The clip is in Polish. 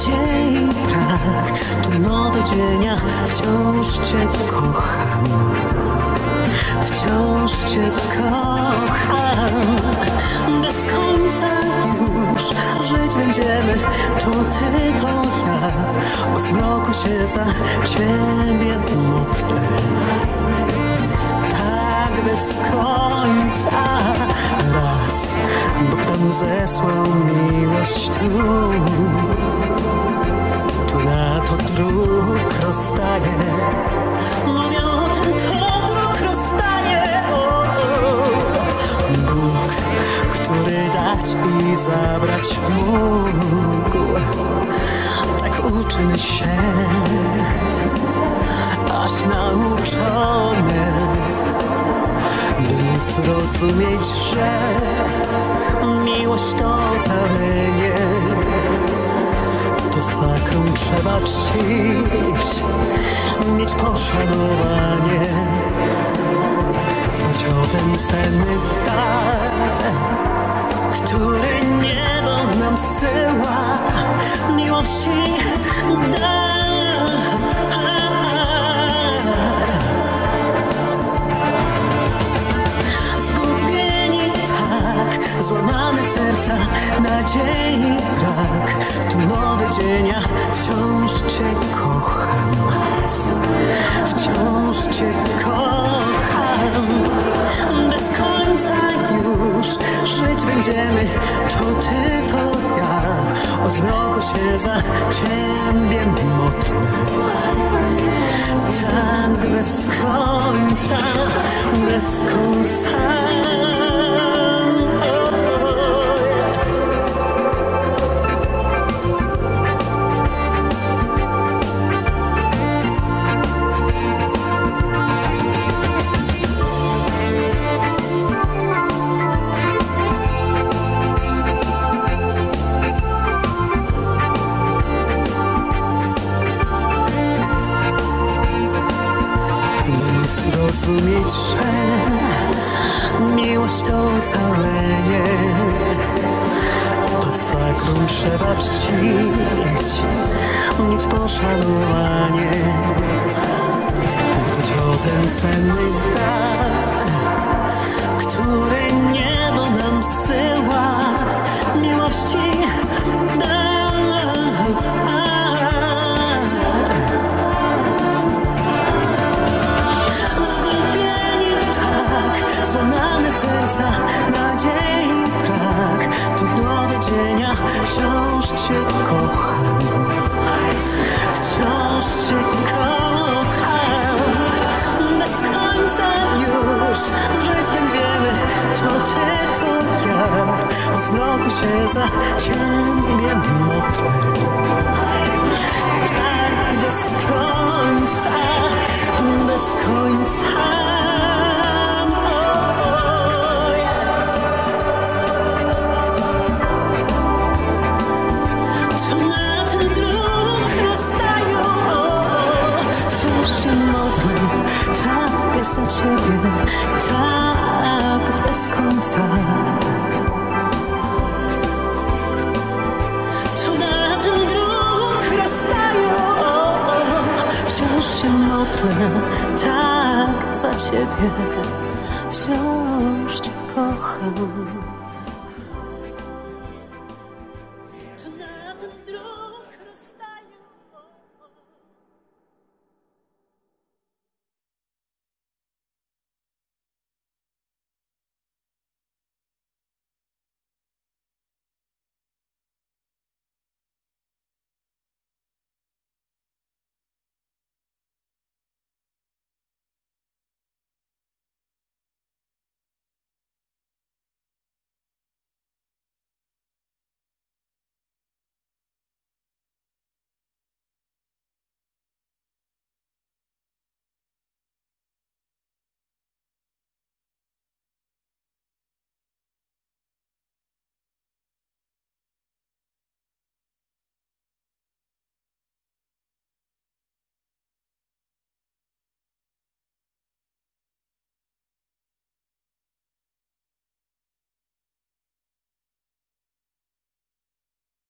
nadziei brak. Tu nowy dzień, a wciąż Cię kocham. Wciąż Cię kocham. Bez końca już żyć będziemy. To Ty, to ja. O zmroku się za Ciebie modlę. Tak bez końca. Raz Bóg nam zesłał miłość tu na to dróg rozstaje. Mówią, ten to dróg rozstaje. Bóg, który dać i zabrać mógł. Tak uczymy się, aż nauczony, by móc zrozumieć, że miłość to ocalenie. To sakrum trzeba czcić, mieć poszanowanie, dbać o ten cenny dar, który niebo nam zsyła. Miłości dar. Zgubieni tak, złamane serca, nadziei brak. Tu nowy dzień, a wciąż Cię kocham. Wciąż Cię kocham. Bez końca już żyć będziemy. To Ty, to ja. O zmroku się za Ciebie modlę. Tak bez końca, bez końca. Zrozumieć, że miłość to ocalenie. To sakrum trzeba czcić, mieć poszanowanie, dbać o ten cenny dar, który niebo nam zsyła. Miłości dar. Złamane serca, nadziei brak. Tu nowy dzień, a wciąż Cię kocham. Wciąż Cię kocham. Bez końca już żyć będziemy. To Ty, to ja. O zmroku się za Ciebie modlę. Tak bez końca, bez końca. Tak za Ciebie, tak bez końca. Tu na ten dróg rozstaju wciąż się modlę. Tak za Ciebie, wciąż Cię kocham.